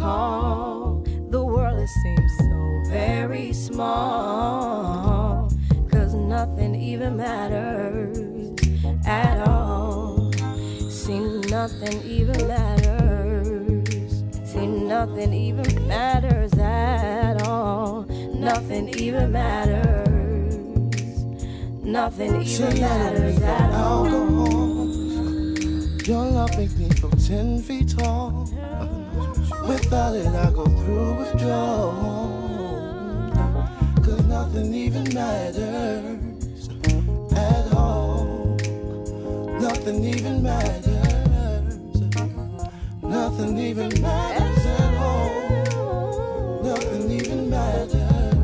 call. The world, it seems so very small, 'cause nothing even matters at all. See, nothing even matters. See, nothing even matters at all. Nothing even matters. Nothing even matters at all. Your love makes me feel 10 feet tall. Without it, I go through withdrawal. 'Cause nothing even matters at all. Nothing even matters. Nothing even matters at all. Nothing even matters.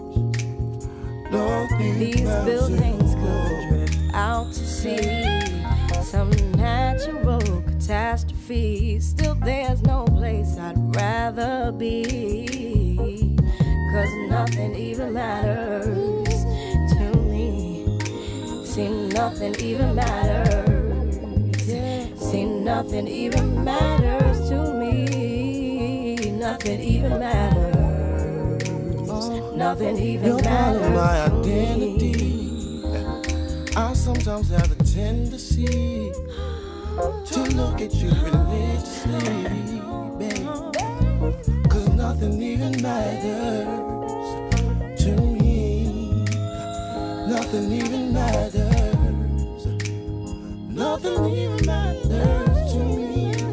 Nothing These matters. buildings could drift out to sea. Some natural catastrophe. Still, there's no place I'd rather be. 'Cause nothing even matters to me. See, nothing even matters. See, nothing even matters to me. Nothing even matters. Nothing even matters. You're my to identity. me. I sometimes have a tendency to look at you religiously, babe. 'Cause nothing even matters to me. Nothing even matters. Nothing even matters to me.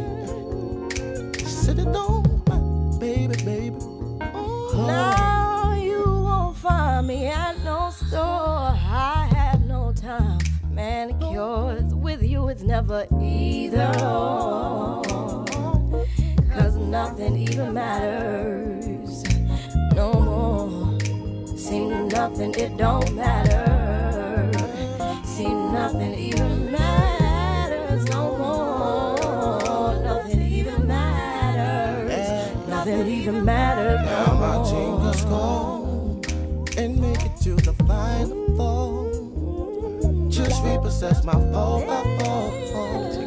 Sit it on, my baby, baby. Oh. Now you won't find me at no store. I have no time for manicures. With you it's never either or. 'Cause nothing even matters no more. See, nothing, it don't matter. See, nothing even matters no more. Nothing even matters. Nothing even matters no Now my more. fingers go and make it to the final fall. Just repossess my fall.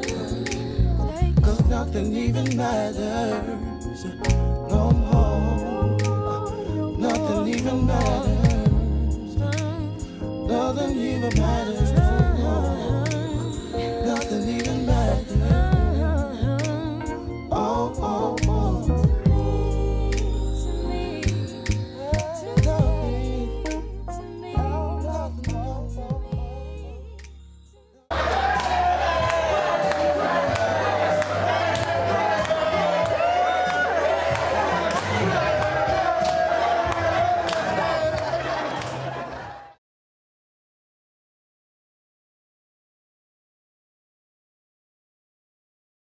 'Cause nothing even matters no more.